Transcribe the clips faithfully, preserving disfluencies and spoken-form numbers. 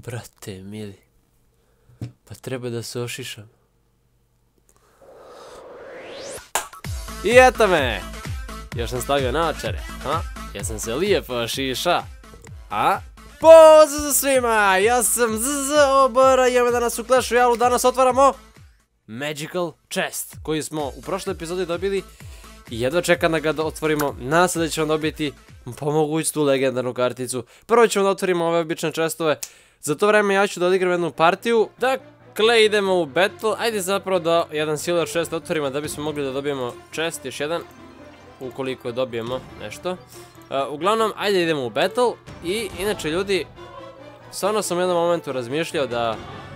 Brate, mili. Pa treba da se ošišam. I eto me! Još sam stavio naočare, a? Ja sam se lijepo ošiša. A? Pozdrav svima! Ja sam Z Z Obora i evo danas u Clash Royale danas otvaramo Magical Chest, koji smo u prošloj epizodi dobili i jedva čekam da ga otvorimo. Nadam se da ćemo dobiti po mogućstvu tu legendarnu karticu. Prvo ćemo da otvorimo ove obične chestove. Za to vreme ja ću da odigram jednu partiju. Dakle, idemo u battle. Ajde zapravo da jedan silver chest otvorimo da bismo mogli da dobijemo chest, još jedan. Ukoliko dobijemo nešto. Uglavnom, ajde idemo u battle. I inače ljudi, stvarno sam u jednom momentu razmišljao da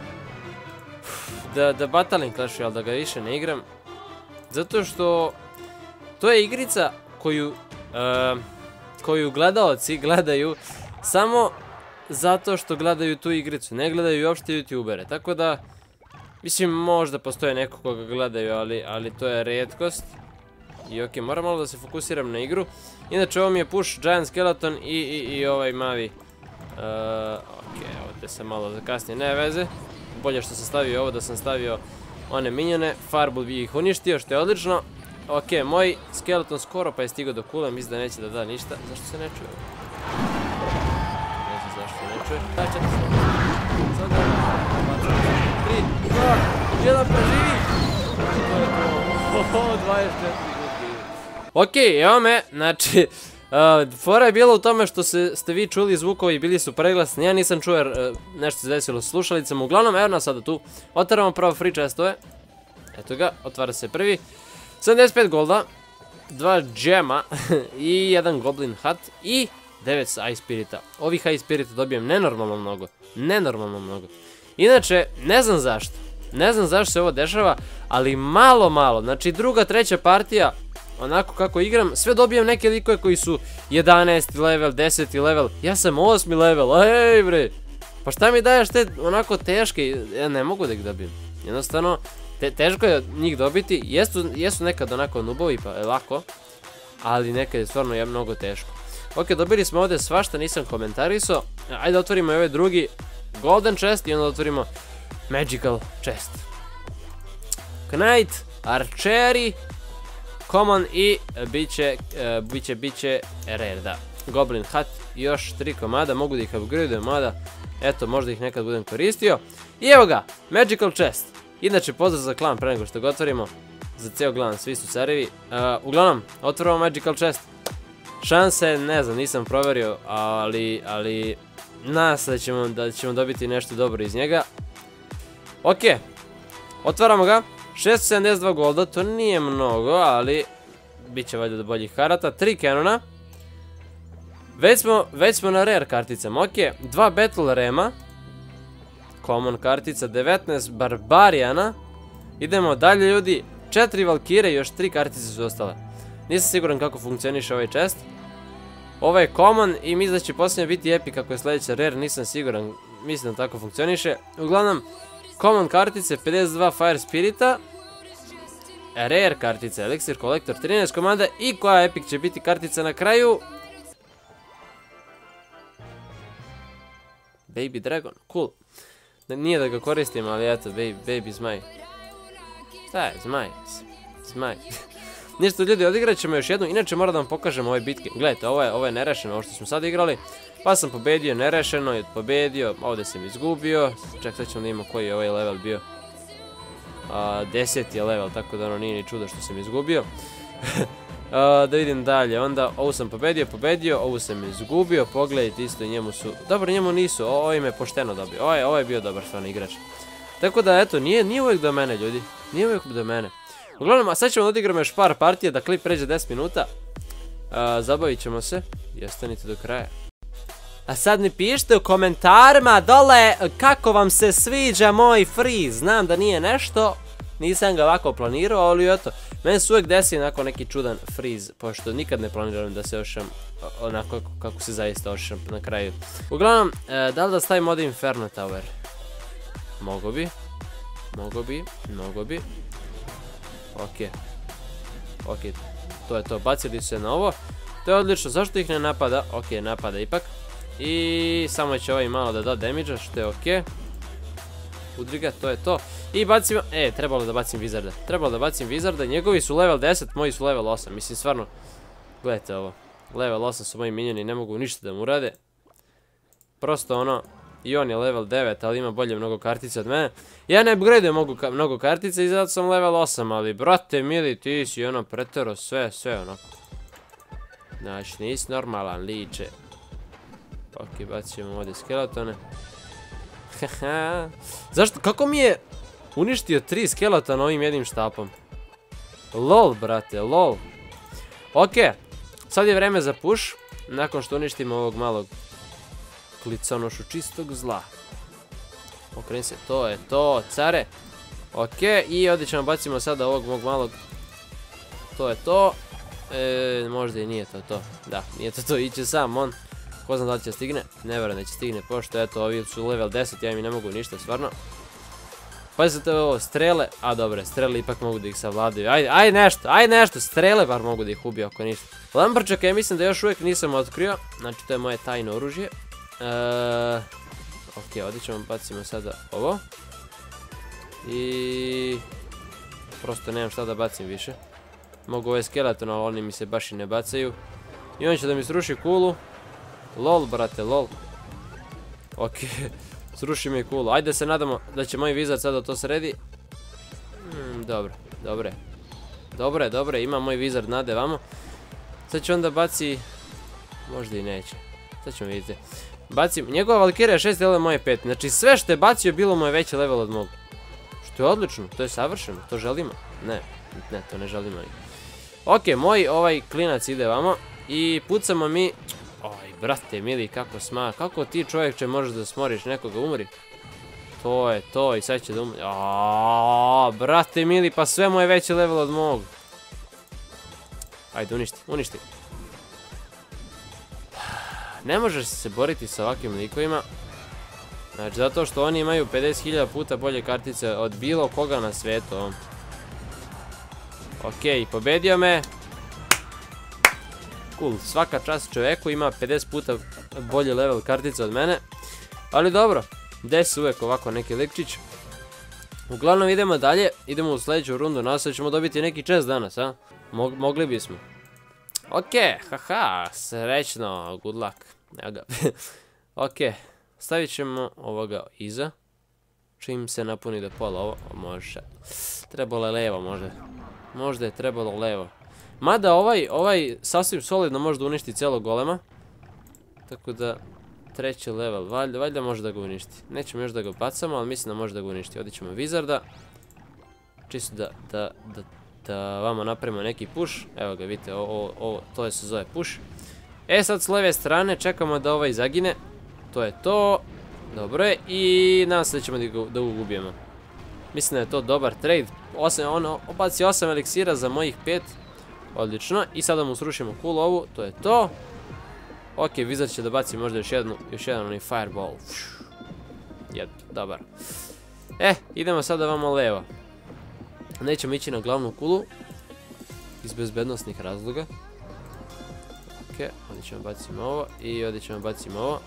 Da, da batalim Clash Royale, da ga više ne igram. Zato što to je igrica koju uh, koju gledaoci gledaju samo zato što gledaju tu igricu, ne gledaju uopšte youtubere. Tako da, mislim, možda postoje neko koga gledaju, ali, ali to je rijetkost. I ok, moram malo da se fokusiram na igru. Inače, ovo mi je push, Giant Skeleton i, i, i ovaj mavi. Uh, ok, ovdje sam malo zakasnije, ne veze. Bolje što sam stavio ovo, da sam stavio one minjone. Farbul bi ih uništio, što je odlično. Ok, moj skeleton skoro pa je stigao do kule, mislim da neće da da ništa. Zašto se ne čuje? Ne znam zašto se ne čuje. Da, četiri se. Sada, tri, dva, jedan, preživi! To je to. Oho, dvadeset četiri. Ok, evo me, znači... Fora je bila u tome što ste vi čuli zvukovi, bili su preglasni, ja nisam čuo jer nešto se desilo s slušalicama. Uglavnom, evo nas sada tu, otvaramo prvo free chestove. Eto ga, otvara se prvi. sedamdeset pet golda, dva džema i jedan goblin hat i devet ice spirita. Ovih ice spirita dobijem nenormalno mnogo, nenormalno mnogo. Inače, ne znam zašto, ne znam zašto se ovo dešava, ali malo malo, znači druga, treća partija, onako kako igram, sve dobijem neke likove koji su jedanaesti level, deseti level, ja sam osmi level, ej bre, pa šta mi daješ te onako teške, ja ne mogu da ih dobijem, jednostavno, teško je njih dobiti, jesu nekad onako nubovi pa je lako, ali nekad je stvarno je mnogo teško. Ok, dobili smo ovdje svašta, nisam komentarisao, ajde da otvorimo i ovaj drugi golden chest i onda otvorimo magical chest. Knight, archeri, common i biće, biće, biće rare, da. Goblin hat, još tri komada, mogu da ih upgradeujem, mada, eto, možda ih nekad budem koristio. I evo ga, magical chest. Inače, pozdrav za klan pre nego što ga otvorimo, za ceo klan, svi su carevi. Uglavnom, otvorimo magical chest. Šanse, ne znam, nisam proverio, ali, ali, nadam se da ćemo, da ćemo dobiti nešto dobro iz njega. Ok, otvaramo ga. šesto sedamdeset dva golda, to nije mnogo, ali bit će valjda do boljih karata. tri canona. Već smo, već smo na rare karticama, ok. dva battle rema. Common kartica, devetnaest barbarijana. Idemo dalje ljudi. četiri valkire i još tri kartice su ostale. Nisam siguran kako funkcioniše ovaj chest. Ovo je common i mislim da će posljednje biti epic kako je sljedeća rare, nisam siguran. Mislim da tako funkcioniše. Uglavnom, common kartice, pedeset dva fire spirita. Rare kartice, elixir collector, trinaest komanda. I koja epic će biti kartica na kraju? Baby dragon, cool. Nije da ga koristim, ali eto, baby zmaj. Šta je, zmaj? Zmaj. Ništa ljudi, odigrat ćemo još jednu, inače moram da vam pokažem ove bitke. Gledajte, ovo je nerešeno, ovo što smo sad igrali. Pa sam pobedio, nerešeno, pobedio, ovdje sam izgubio. Ček, sad ćemo da imamo koji je ovaj level bio. Deseti je level, tako da ono nije ni čudo što sam izgubio. Da vidim dalje, onda ovu sam pobedio, pobedio, ovu sam izgubio. Pogledajte isto i njemu su, dobro njemu nisu, ovo im je pošteno dobio. Ovo je bio dobar stvarno igrač. Tako da eto, nije uvijek do mene ljudi, nije uvijek do mene. Uglavnom, a sad ćemo da odigramo još par partija da klip pređe deset minuta. Zabavit ćemo se i ostanite do kraja. A sad mi pišite u komentarima dole kako vam se sviđa moj freeze. Znam da nije nešto, nisam ga ovako planirao, ali eto, meni se uvijek desi onako neki čudan freeze, pošto nikad ne planiram da se ošam onako kako se zaista ošam na kraju. Uglavnom, da li da stavim ovdje Inferno Tower? Mogo bi, mogo bi, mogo bi. Ok, ok, to je to, bacili su se na ovo, to je odlično, zašto ih ne napada? Ok, napada ipak. I samo će ovaj malo da da damage-a, što je okej. Udri ga, to je to. I bacimo, e, trebalo da bacim Wizarda. Trebalo da bacim Wizarda, njegovi su level deset, moji su level osam. Mislim, stvarno, gledajte ovo. Level osam su moji minioni, ne mogu ništa da mu urade. Prosto ono, i on je level devet, ali ima bolje mnogo kartica od mene. Ja ne upgradujem mnogo kartica i zato sam level osam, ali brate mili, ti si ono pretero sve, sve onako. Znači, nisi normalan, liče. Ok, bacimo ovdje skeletone. Haha. Zašto, kako mi je uništio tri skeletona ovim jednim štapom? Lol, brate, lol. Ok, sad je vreme za push. Nakon što uništimo ovog malog kliconošu čistog zla. Okreni se, to je to, care. Ok, i ovdje ćemo bacimo sada ovog mog malog. To je to. E, možda i nije to to. Da, nije to to, iće sam on. Ko zna da li će stigne? Ne verujem da će stigne, pošto eto, ovi su level deset, ja mi ne mogu ništa, stvarno. Pazite ovo, strele, a dobre, strele ipak mogu da ih savladaju. Ajde, ajde nešto, ajde nešto, strele bar mogu da ih ubiju ako ništa. Lambrčaka ja mislim da još uvijek nisam otkrio, znači to je moje tajno oružje. Ok, ovdje ćemo bacimo sada ovo. I... prosto nemam šta da bacim više. Mogu ove skeleton, ali oni mi se baš i ne bacaju. I on će da mi sruši kulu. Lol, brate, lol. Ok, sruši mi kulu. Ajde se nadamo da će moj Wizard sada to sredi. Dobro, dobre. Dobre, dobre, ima moj Wizard nade vamo. Sad će onda baci... možda i neće. Sad ćemo vidjeti. Bacim, njegova Valkyria je šest level, moje pet. Znači sve što je bacio bilo mu je veći level od mog. Što je odlično, to je savršeno, to želimo. Ne, ne, to ne želimo. Ok, moj ovaj klinac ide vamo. I pucamo mi... oj, brate, mili, kako sma... kako ti čovjekče možeš da smoriš nekoga, umri? To je to, i sad će da umri... aaaa, brate, mili, pa sve mu je veći level od mog. Ajde, uništi, uništi. Ne možeš se boriti sa ovakvim likovima. Znači, zato što oni imaju pedeset hiljada puta bolje kartice od bilo koga na svetu. Ok, pobedio me. Cool, svaka čast čoveku, ima pedeset puta bolje level kartice od mene. Ali dobro, desi uvek ovako neki likčić. Uglavnom idemo dalje, idemo u sljedeću rundu, nasad ćemo dobiti neki čest danas, a? Mogli bismo. Ok, haha, srećno, good luck. Evo ga. Ok, stavit ćemo ovoga iza. Čim se napuni do pola ovo, može. Trebalo je levo možda. Možda je trebalo levo. Mada ovaj, ovaj sasvim solidno može da uništi cijelog golema. Tako da, treći level, valjda, valjda može da ga uništi. Nećemo još da ga bacamo, ali mislim da može da ga uništi. Ovdje ćemo Wizarda. Čisto da, da, da, da vama napravimo neki push. Evo ga, vidite, ovo, ovo, to je se zove push. E sad s leve strane čekamo da ovaj zagine. To je to. Dobro je. I nadam se da ćemo da ga ubijemo. Mislim da je to dobar trade. Ono, obaci osam eliksira za mojih pet. Odlično. I sada mu srušimo kulu ovu. To je to. Ok, Wizard će da baci možda još jednu, još jedan onaj fireball. Jed, dobar. E, idemo sada vamo levo. Nećemo ići na glavnu kulu. Iz bezbednostnih razloga. Ok, ovdje ćemo bacimo ovo. I ovdje ćemo bacimo ovo.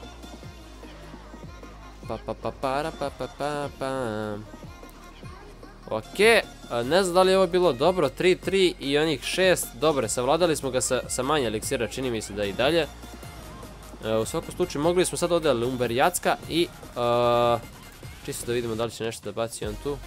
Pa pa pa para pa pa pa pa. Ok, ne znam da li je ovo bilo dobro, tri tri i onih šest, dobre, savladali smo ga sa manje eliksira, čini mi se da i dalje. U svakom slučaju mogli smo sad ovdje Lumberjacka i čisto da vidimo da li će nešto da baci on tu.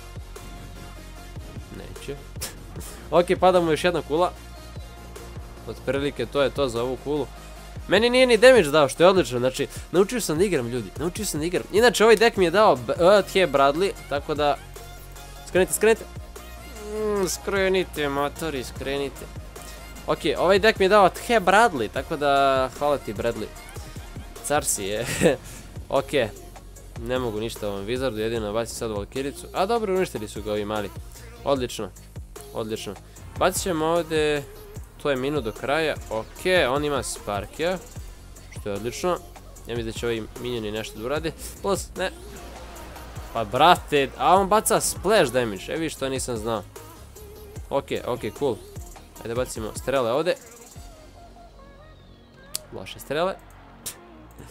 Neće. Ok, padamo još jedna kula. Otprilike to je to za ovu kulu. Meni nije ni damage dao, što je odlično, znači naučio sam da igram ljudi, naučio sam da igram. Inače ovaj deck mi je dao Thje Bradley, tako da... Skrenite, skrenite. Skrenite, motori, skrenite. Ok, ovaj deck mi je dao Thje Bradley, tako da hvala ti Bradley. Car si je. Ok, ne mogu ništa ovom Wizardu, jedino baci sad Valkyricu. A dobro, uništili su ga ovi mali. Odlično, odlično. Bacit ćemo ovdje, to je minut do kraja. Ok, on ima Sparkija, što je odlično. Ja mislim da će ovi minioni nešto da uradi. Plus, ne. Pa brate, a on baca splash damage, evi što nisam znao. Ok, ok, cool. Ajde bacimo strele ovdje. Loše strele.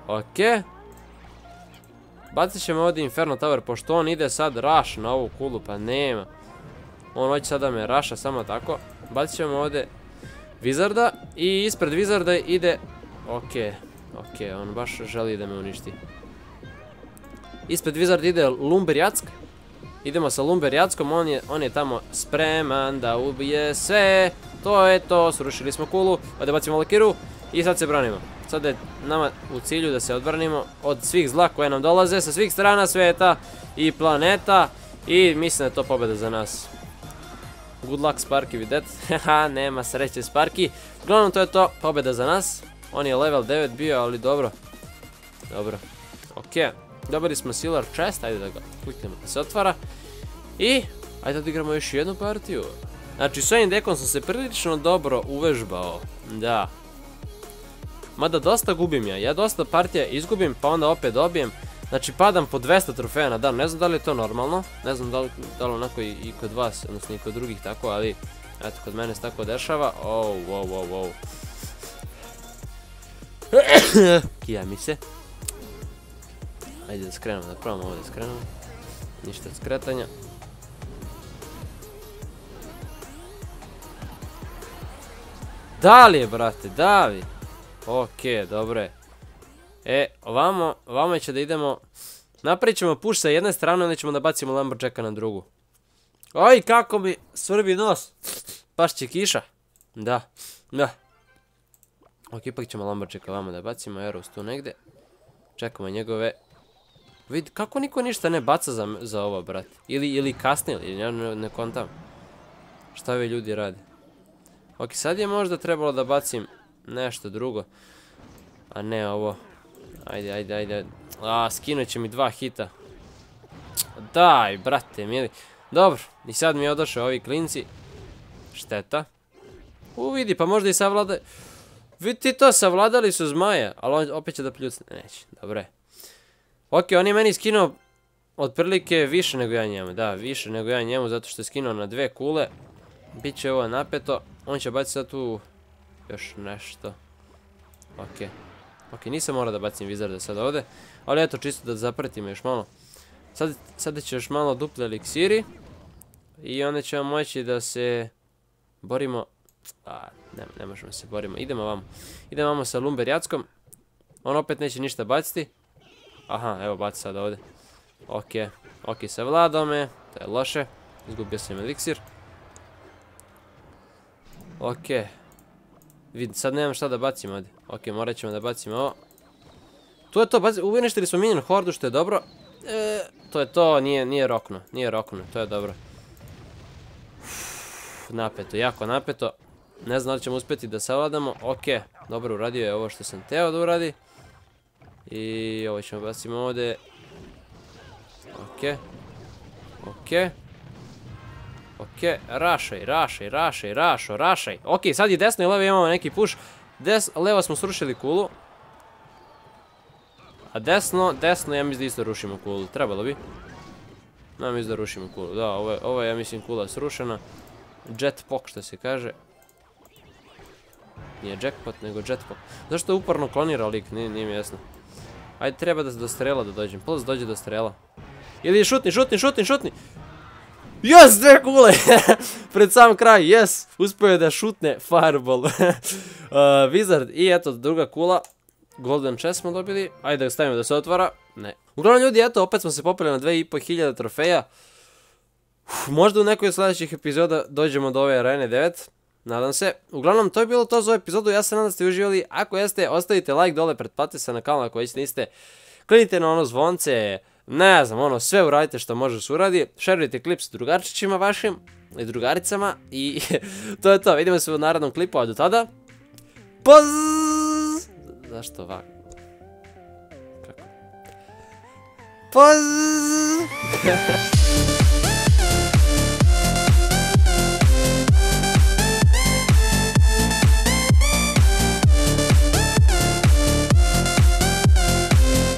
Ok. Bacit ćemo ovdje Inferno Tower, pošto on ide sad rush na ovu kulu, pa nema. On hoće sad da me rasha samo tako. Bacit ćemo ovdje Wizarda i ispred Wizarda ide... Ok, ok, on baš želi da me uništi. Ispred Wizard ide Lumberjack. Idemo sa Lumberjackom, on je, on je tamo spreman da ubije sve. To je to, srušili smo kulu, ovdje bacimo Valkiru i sad se branimo. Sad je nama u cilju da se odbranimo od svih zla koje nam dolaze sa svih strana svijeta i planeta. I mislim da je to pobjeda za nas. Good luck Sparky with that. Haha, nema sreće Sparky. Uglavnom to je to, pobjeda za nas. On je level devet bio, ali dobro. Dobro. Ok. Dobili smo Silver Chest, ajde da ga kliknemo da se otvara. I, ajde da igramo još jednu partiju. Znači, s ovim dekom sam se prilično dobro uvežbao. Da. Mada dosta gubim ja, ja dosta partija izgubim, pa onda opet dobijem. Znači, padam po dvesta trofeja na dan, ne znam da li je to normalno. Ne znam da li, da li onako i, i kod vas, odnosno i kod drugih tako, ali... Eto, kod mene se tako dešava. Oh, wow, wow, wow. Kija mi se. Ajde da skrenemo, da probamo ovo da skrenemo. Ništa od skretanja. Da li je, brate, da li? Okej, dobro je. E, ovamo, ovamo će da idemo. Napravit ćemo push sa jedne strane, onda ćemo da bacimo Lumberjacka na drugu. Oj, kako mi svrbi nos. Baš će kiša. Da, da. Ok, ipak ćemo Lumberjacka ovamo da bacimo, Arrows tu negde. Čekamo njegove... Vidi, kako niko ništa ne baca za, za ovo, brate? Ili, ili kasnije, ili ja ne, ne kontam. Šta ovi ljudi rade? Ok, sad je možda trebalo da bacim nešto drugo. A ne ovo. Ajde, ajde, ajde. A, skinut će mi dva hita. Daj, brate, mili. Dobro, i sad mi je odošao ovi klinci. Šteta. U, vidi, pa možda i savladaju. Vidi ti to, savladali su zmaja. Ali opet će da pljucne. Neće, dobro je. Ok, on je meni skinuo otprilike više nego ja njemu. Da, više nego ja njemu, zato što je skinuo na dve kule. Biće ovo napeto. On će baciti sad tu još nešto. Ok. Ok, nisam morao da bacim Wizarda sad ovdje. Ali eto, čisto da zapratimo još malo. Sad, sada će još malo duple eliksiri. I onda ćemo moći da se borimo. A, ne, ne možemo se borimo. Idemo vamo. Idemo vamo sa Lumberjackom. On opet neće ništa baciti. Aha, evo baci sad ovdje. Ok, ok, savladao me. To je loše. Izgubio sam eliksir. Ok. Vidi, sad nemam šta da bacim ovdje. Ok, morat ćemo da bacimo ovo. Tu je to, uništili smo minion hordu, što je dobro. E, to je to, nije, nije rokno. Nije rokno, to je dobro. Uf, napeto, jako napeto. Ne znam da li ćemo uspjeti da savladamo. Ok, dobro, uradio je ovo što sam teo da uradi. I ovo ćemo bacimo ovdje. Ok. Ok. Ok, rašaj, rašaj, rašaj, rašo, rašaj. Ok, sad je desno i levo imamo neki push. Des, levo smo srušili kulu. A desno, desno ja mislim da isto rušimo kulu. Trebalo bi. Ja mislim da rušimo kulu. Da, ovo je, ovo je ja mislim kula srušena. Jetpack što se kaže. Nije jackpot, nego jetpack. Zašto je uporno klonira lik, nije, nije mi jasno. Ajde, treba da do strela da dođem. Plus dođe do strela. Ili šutni, šutni, šutni, šutni. Yes, dve kule! Pred sam kraj, yes! Uspio je da šutne fireball. uh, Wizard i eto druga kula. Golden chest smo dobili. Ajde da stavimo da se otvara. Ne. Uglavnom ljudi, eto, opet smo se popeli na dve i po hiljade trofeja. Uf, možda u nekoj od sljedećih epizoda dođemo do ove arene devet. Nadam se. Uglavnom, to je bilo to za ovu epizodu. Ja se nadam da ste uživali. Ako jeste, ostavite like dole, pretplatite se na kanal ako već niste. Kliknite na ono zvonce. Ne znam, ono, sve uradite što može se uradi. Šerujte klip s drugarčićima vašim i drugaricama. I to je to. Vidimo se u narednom klipu, a do tada. Pozz! Zašto ovako? Kako? Pozz!